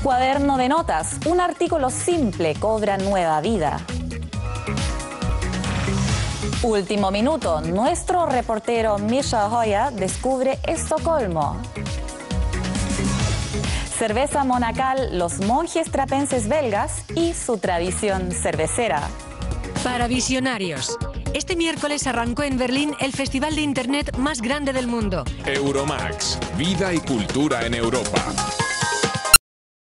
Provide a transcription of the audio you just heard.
Cuaderno de notas, un artículo simple cobra nueva vida. Último minuto, nuestro reportero Misha Hoya descubre Estocolmo. Cerveza monacal, los monjes trapenses belgas y su tradición cervecera. Para visionarios. Este miércoles arrancó en Berlín el festival de Internet más grande del mundo. Euromax, vida y cultura en Europa.